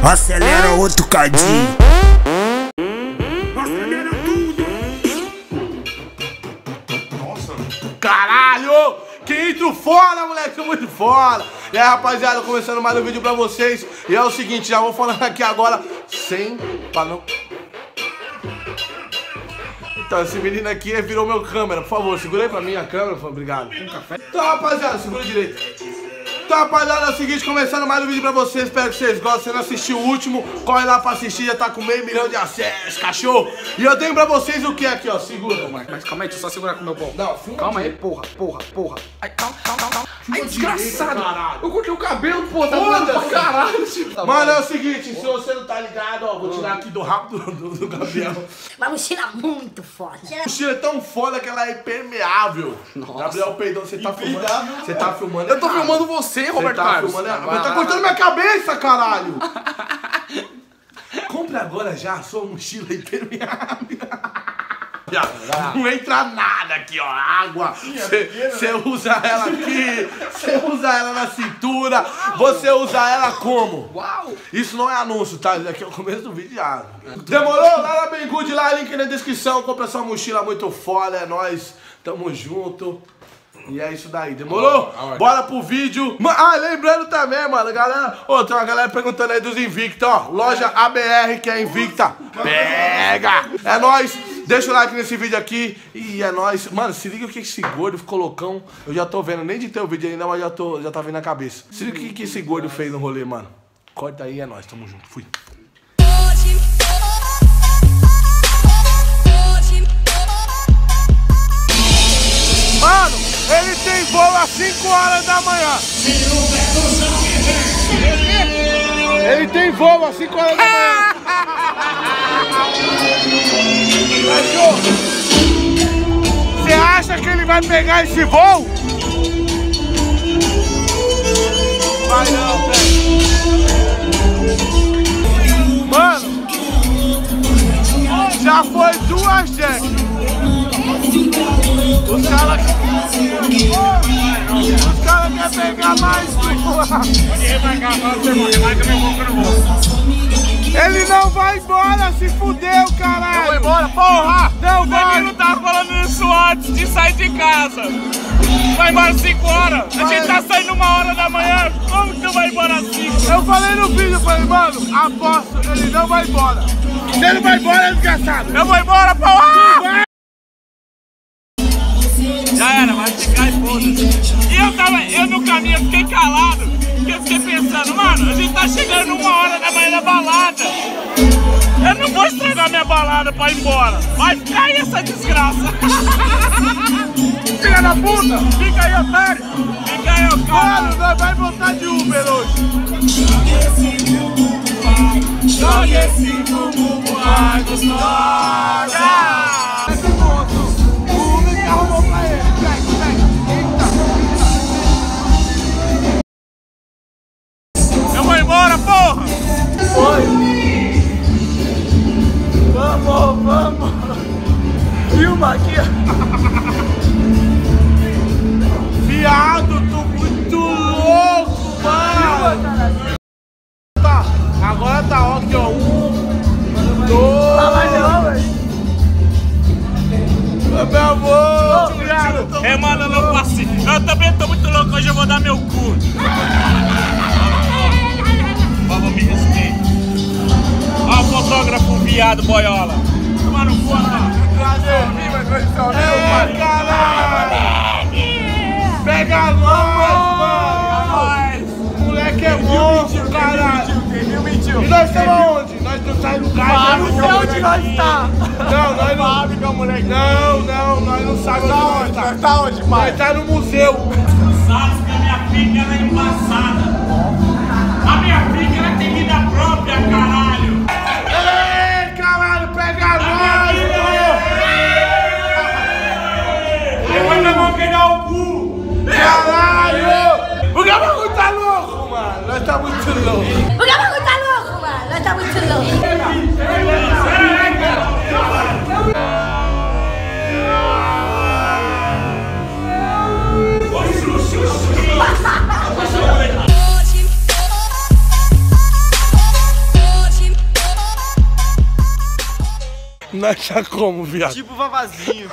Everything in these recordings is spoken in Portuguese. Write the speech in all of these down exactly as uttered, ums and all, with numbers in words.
Acelera outro cadinho. Acelera tudo. Nossa. Caralho! Que intro foda, moleque, muito foda. E aí, rapaziada, começando mais um vídeo pra vocês. E é o seguinte, já vou falando aqui agora sem pra não... Então, esse menino aqui virou meu câmera. Por favor, segura aí pra mim a câmera, obrigado. Um café. Então, rapaziada, segura direito. Então, rapaziada, é o seguinte, começando mais um vídeo pra vocês. Espero que vocês gostem. Se não assistiu o último, corre lá pra assistir. Já tá com meio milhão de acessos, cachorro. E eu tenho pra vocês o que aqui, ó. Segura. Mas, mas calma aí, deixa eu só segurar com o meu bom. Não, filma calma aí, direito. porra, porra, porra. Ai, calma, calma, calma. Ai, Filma desgraçado. direito, caralho. Eu cortei o cabelo, pô, tá doendo pra caralho. Tá Mano, é o seguinte, se você não tá ligado, ó, vou tirar aqui do rabo do, do, do Gabriel. Uma mochila muito forte. A mochila é tão foda que ela é impermeável. Nossa. Gabriel Peidão, você tá filmando. Você tá filmando. Eu tô errado. filmando você, Roberto Você tá Carlos. filmando errado. Vai, Mas tá vai, cortando vai. minha cabeça, caralho. Compre agora já a sua mochila impermeável. Não entra nada aqui, ó. Água. Você usa ela aqui. Você usa ela na cintura. Você usa ela como? Uau. Isso não é anúncio, tá? Isso aqui é o começo do vídeo já. Demorou? Lá na Bem Good, lá, link na descrição. Compra essa mochila muito foda. É nóis. Tamo junto. E é isso daí, demorou? Bora pro vídeo. Ah, lembrando também, mano, galera. Ô, tem uma galera perguntando aí dos Invicta, ó. Loja A B R, que é Invicta. Pega! É nóis. Deixa o like nesse vídeo aqui. E é nóis. Mano, se liga o que esse gordo ficou loucão. Eu já tô vendo, nem de ter o vídeo ainda, mas já, tô, já tá vindo na cabeça. Se liga o que, que esse gordo fez no rolê, mano. Corta aí, é nóis, tamo junto. Fui. Mano, ele tem voo às cinco horas da manhã. Ele tem voo às cinco horas da manhã. Cachorro, você acha que ele vai pegar esse voo? Vai não, velho. Mano, já foi duas jacks. Os caras Os caras querem pegar mais Ele não vai embora, se fudeu, caralho. Eu vou embora, porra. Não O vai. Danilo tava falando isso antes de sair de casa. Vai embora às cinco horas. A gente tá saindo uma hora da manhã. Como que tu vai embora às cinco? Eu falei no vídeo, eu falei, mano, aposto, ele não vai embora. Se ele vai embora, é desgraçado. Eu vou embora, porra! Já era, vai ficar e foda-se. E eu tava, eu no caminho, eu fiquei calado. Porque eu fiquei pensando, mano, a gente tá chegando uma hora da manhã da balada. Eu não vou estragar minha balada pra ir embora. Vai ficar aí essa desgraça. Filha da puta. Fica aí, otário. Fica aí, Mano, otário. nós vai voltar de Uber hoje. Joga esse bumbum, ai, gostosa. Esse moço, o Uber que arrumou pra ele. Pega, pega. Eu vou embora, porra. Foi. Vamos, vamos. Filma aqui. Viado, tô muito louco, mano. Tá, agora tá ó, aqui, ó. Um, dois. Ah, vai não, velho. Meu amor, viado. É, mano, eu não passei. Eu também tô muito louco, hoje eu vou dar meu cu. Vamos, me respeita. Ó o fotógrafo viado, boiola. Mano, boa lá. É, caralho. Pega nós, mano. O moleque é monstro, caralho. E nós estamos aonde? Nós não saímos do carro. Não sei onde nós tá. Não, nós não sabemos que é o moleque. Não, não, nós não sabemos onde nós tá. Nós tá onde, pai? Nós tá no museu. Sabe que a minha pica ela é embaçada. A minha pica ela tem vida própria, caralho. Ei, caralho, pega nós, Depois nós vamos pegar o cu. caralho. O Gabriel tá louco, mano. Nós tá muito louco. O Gabriel tá louco, mano. Nós tá muito louco. Nós tá como, viado? Tipo vavazinho.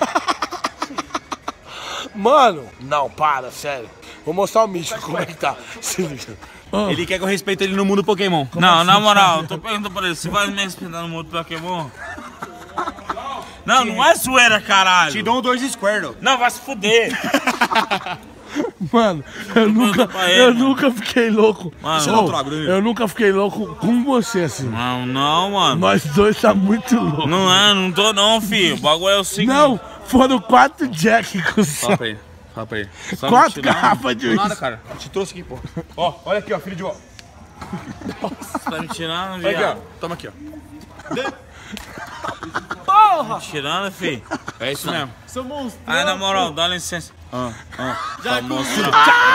Mano, não, para, sério. Vou mostrar o Mítico como é que tá. Se liga. Oh. Ele quer que eu respeite ele no mundo Pokémon. Como não, assim, na moral, eu tô perguntando pra ele, você vai me respeitar no mundo Pokémon? Não, não é zoeira, caralho. Te dou dois Squirtle. Não, vai se fuder. Mano, eu nunca, ele, eu mano. nunca fiquei louco. Mano, oh, eu nunca fiquei louco com você assim. Não, não, mano. Nós dois tá muito louco. Não é, não tô não, filho. O bagulho é o seguinte. Não, foram quatro Jack com o Fala pra ele, fala pra ele. Só quatro garrafas de uísque. Nada, cara. Eu te trouxe aqui, pô. Ó, olha aqui, ó, filho de ó. Você tá me tirando, Olha viado? aqui, ó. Toma aqui, ó. Porra! Me tirando, filho? É isso mesmo. Seu monstro. Ai, na moral, dá licença. Ah, ah, já mostrou.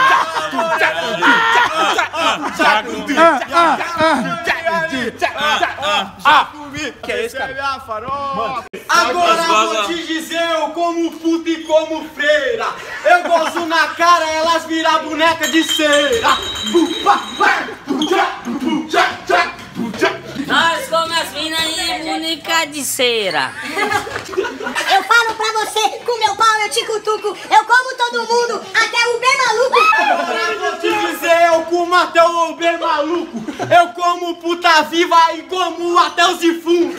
Que é esse, cara? Agora eu vou te dizer, eu como puta e como freira. Eu gozo na cara, elas viram boneca de cera. Nós como as minas e boneca de cera. Eu falo pra você, com meu pau eu te cutuco. Eu como todo mundo, até o bem maluco. Agora eu vou te dizer, eu como até o bem maluco. Eu como puta viva e como até os defuntos.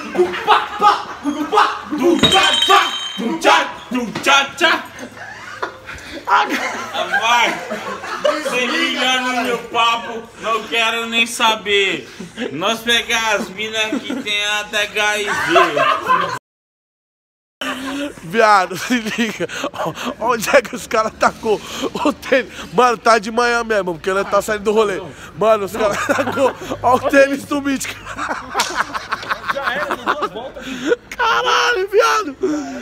Vai! Se liga no meu papo, não quero nem saber. Nós pegar as minas que tem até H I V. Viado, se liga. Onde é que os caras tacou o tênis? Mano, tá de manhã mesmo, porque ele tá saindo do rolê. Mano, os caras tacou. Ó o tênis do Mítico. Já era, deu duas voltas. Caralho, viado.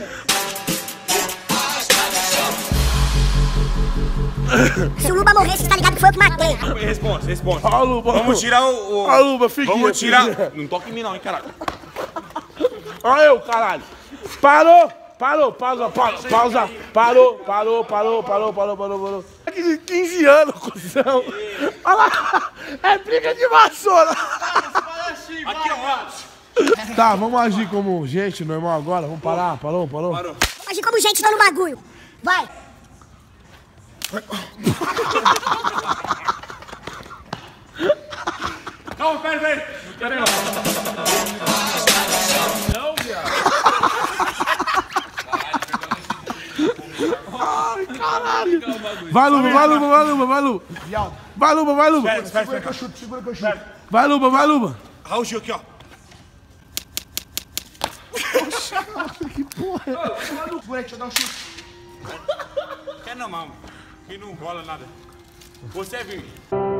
Se o Luba morrer, você tá ligado que foi eu que matei. Responde, responde. Ó, Luba. Vamos tirar o... o... Ó, Luba, fiquinha. Vamos tirar... Fiquinha. Não toca em mim não, hein, caralho. Ó eu, caralho. Parou, parou, pausa, pausa, pausa. Parou, parou, parou, parou, parou, parou, parou. De quinze anos, cuzão. Olha lá, é briga de vassoura. Aqui, ó. Tá, vamos agir como gente normal agora. Vamos parar, parou, parou. Parou. Vamos agir como gente, tô no bagulho. Vai. Não, pera, pera. Não quero não. Não, viado. Ai, caralho. Vai, Luba, vai, Luba, vai, Luba, vai, Luba. Vai, Luba, vai, Luba. Espera, espera, espera. Que eu chuto, segura que eu chuto. Vai, Luba, vai, Luba. Raul Gil aqui, ó. Que porra é? Deixa eu dar um chute. Quer não, mano. Que não rola nada. Você é vive.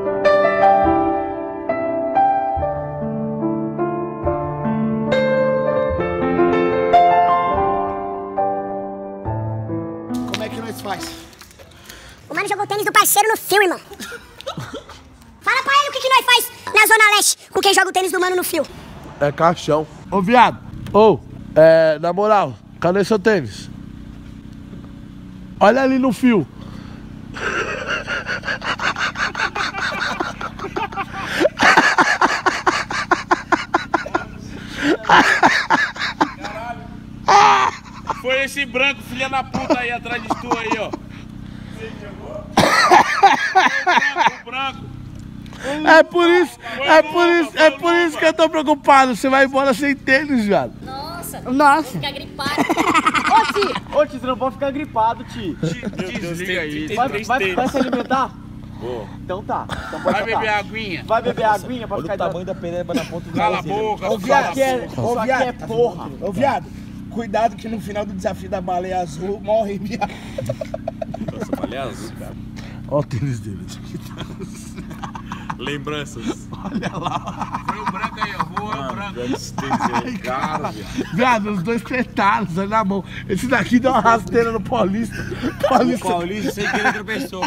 Como é que nós faz? O mano jogou o tênis do parceiro no fio, irmão. Fala pra ele o que, que nós faz na Zona Leste com quem joga o tênis do mano no fio. É caixão. Ô, viado. Ô, é, na moral, cadê seu tênis? Olha ali no fio. Foi esse branco, filha da puta aí atrás de tu aí, ó. O branco. É por isso, é por isso, é por isso que eu tô preocupado. Você vai embora sem tênis, viado. Nossa. Nossa. Fica gripado. Ô, Ti. Ô, Ti, você não pode ficar gripado, Ti. Desliga aí. Vai, vai, vai se alimentar? Vou. Então tá. Então pode Vai ficar. beber aguinha. Vai beber aguinha pra Olha ficar... o tamanho da pereba na ponta do Cala a nariz dele. boca. Ô, viado, Aqui é, ô, isso aqui viado. é porra. Ô, viado, cuidado que no final do desafio da baleia azul morre, viado. Nossa, baleia azul, cara. Olha o tênis dele. Lembranças. Olha lá. Foi o branco aí, ó. Voa o branco. Esse tênis é caro, viado. Viado, os dois petados, olha na mão. Esse daqui deu uma rasteira no Paulista. Paulista. Paulista, sem querer tropeçou.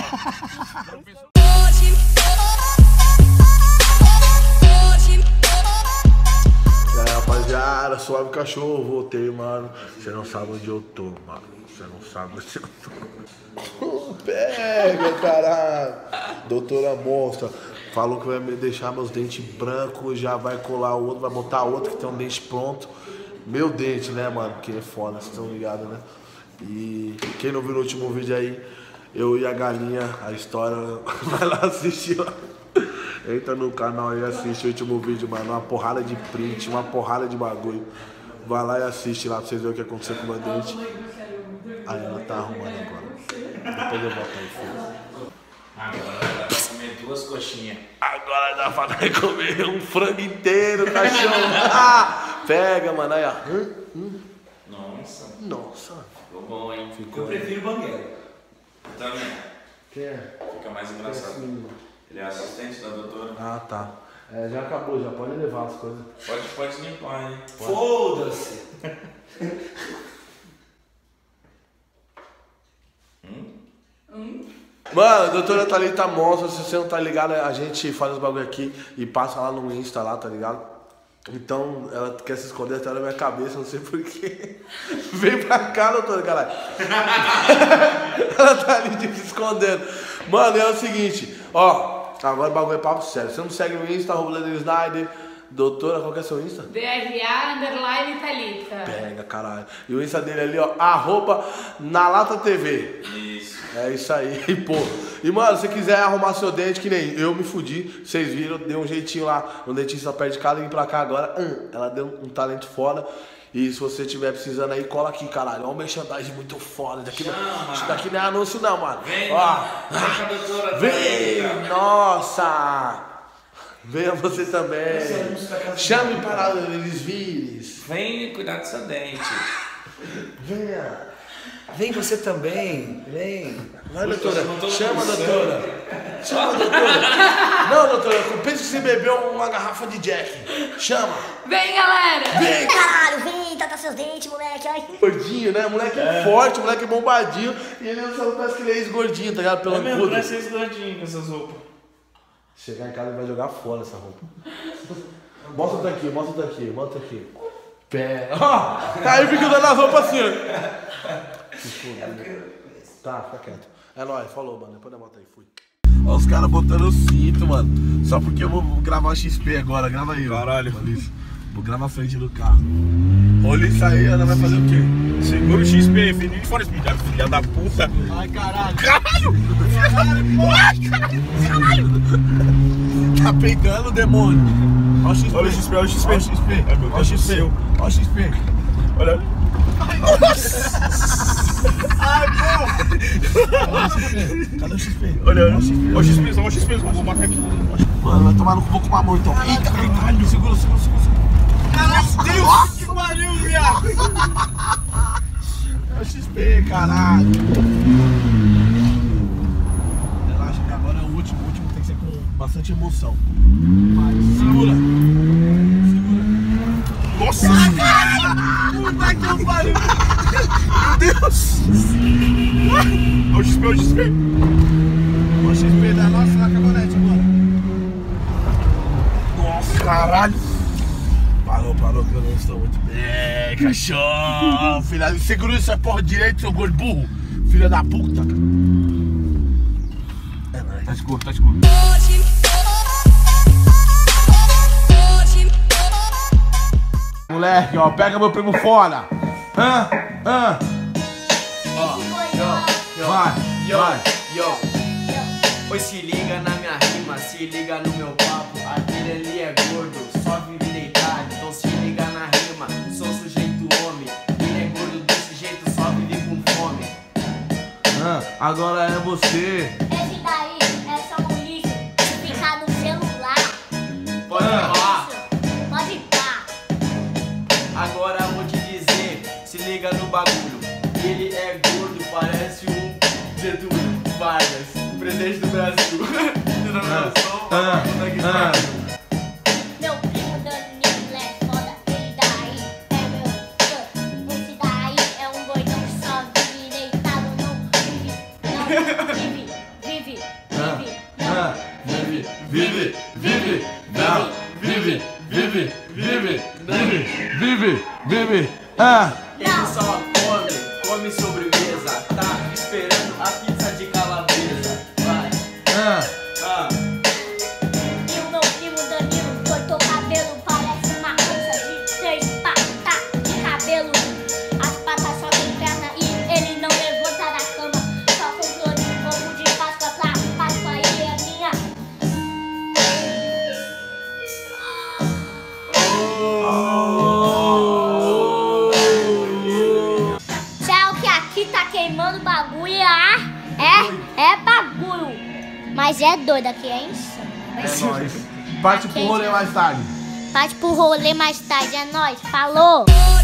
É, rapaziada, suave cachorro, voltei, mano. Você não sabe onde eu tô, mano. Você não sabe onde eu tô. Pega, caralho. Doutora Monstra falou que vai me deixar meus dentes brancos, já vai colar o outro, vai botar outro que tem um dente pronto. meu dente, né, mano? Que é foda, vocês estão ligados, né? E quem não viu no último vídeo aí, eu e a galinha, a história, vai lá assistir lá. Entra no canal e assiste o último vídeo, mano. Uma porrada de print, uma porrada de bagulho. Vai lá e assiste lá pra vocês verem o que aconteceu com o meu dente. Aí ela tá arrumando agora. Depois eu volto aí, filho. Agora dá pra comer duas coxinhas. Agora dá pra comer um frango inteiro, cachorro. Ah, pega, mano. Aí, ó. Hum, hum. Nossa. Nossa. Ficou bom, hein? Ficou. Eu prefiro banguela. Também. Quem é? Fica mais engraçado. Ele é assistente da doutora. Ah, tá. É, já acabou, já pode levar as coisas. Pode, pode limpar, hein? Foda-se. Mano, a doutora Thalita mostra, se você não tá ligado, a gente faz os bagulho aqui e passa lá no Insta lá, tá ligado? Então, ela quer se esconder até na minha cabeça, não sei porquê. Vem pra cá, doutora, caralho. Ela tá ali se escondendo. Mano, é o seguinte, ó, agora o bagulho é papo sério. Você não segue no Insta, arroba Leandro Snyder. Doutora, qual que é seu Insta? D R A underline Thalita. Pega, caralho. E o Insta dele ali, ó, arroba Nalata T V. Isso. É isso aí, pô. E, mano, se quiser arrumar seu dente, que nem eu me fudi, vocês viram, deu um jeitinho lá no dentista perto de casa, vim pra cá agora. Hum, ela deu um talento foda. E se você tiver precisando aí, cola aqui, caralho. Olha um merchandising muito foda. Daqui não, isso daqui não é anúncio não, mano. Vem, ó, vem com a doutora. vem, nossa. Venha você também. Chame para eles vires. Vem cuidar do seu dente. Venha. Vem você também. Vem. Vai, doutora. Chama a doutora. Chama a doutora. Não, doutora, eu penso que você bebeu uma garrafa de Jack. Chama. Vem, galera. Vem. Caralho, vem, tratar seus dentes, moleque. Ai. Gordinho, né? Moleque é. forte, moleque bombadinho. E ele não parece que ele é ex-gordinho, tá ligado? Pelo É mesmo, cudo. parece ex-gordinho com essas roupas. Chegar em casa e vai jogar fora essa roupa. Mostra o tanquinho, mostra o tanquinho, mostra o tanquinho. Pé. Ó, aí fica dando as roupas assim, ó. Tá, fica quieto. É nóis, falou, mano. Depois da moto aí, fui. Ó, os caras botando o cinto, mano. Só porque eu vou gravar o X P agora. Grava aí, caralho. Vou gravar a frente do carro. Olha isso aí, ela vai fazer o quê? Segura o X P, filho de fora, filha da puta. Ai, caralho. Caralho! Ai, caralho! Caralho! Tá peidando o demônio. Ó o X P. Olha o X P, olha o X P. Olha o X P. Olha o X P. Olha o X P. Olha. Ai, pô. Cadê o X P? Olha, olha o X P, olha o X P, só o X P, vou marcar aqui. Mano, vai tomar no cu, vou com uma mão então. Eita, caralho, segura, segura, segura. Meu Deus, que pariu, viado. É o X P, caralho. Relaxa que agora é o último, o último tem que ser com bastante emoção. Vai, segura. Segura. Nossa! Puta que eu pariu. Meu Deus! Olha o X P, olha o X P. Olha o X P da nossa na caminhonete agora. Nossa, caralho! Parou, parou, que eu não estou muito bem, cachorro. Filha, segura essa porra direito, seu gordo burro. Filha da puta. É nóis. Tá escuro, tá escuro. Moleque, ó, pega meu primo fora. Hã? Hã? Ó, yo, Vai, yo, vai. yo. Pois se liga na minha rima, se liga no meu papo. Aquele ali é gordo, só vive deitado. Então se liga na rima, sou sujeito homem. Ele é gordo desse jeito, só vive com fome. Hã? Agora é você. Esse daí é só um lixo que fica no celular. Pode Ah. falar. Pode pá. Agora eu vou te dizer, se liga no bagulho. Ele é gordo, parece um Getúlio Vargas, o presidente do Brasil. Ah, ah, ah. Meu primo Danilo é foda. Ele daí é meu fã. Esse daí é um gordão que só vive deitado. Não vive, não vive, vive, vive, Ah, vive, vive, vive, não, vive, vive, vive, vive, vive, vive, ah. Ele só come, come sobremesa. Tá esperando a pizza de calabresa. Vai. Ah. Ah. E o meu primo Danilo cortou cabelo, parece uma coisa de três patas. Mas é doido, aqui é insano. É nóis. Parte pro rolê mais tarde. Parte pro rolê mais tarde, é nóis. Falou!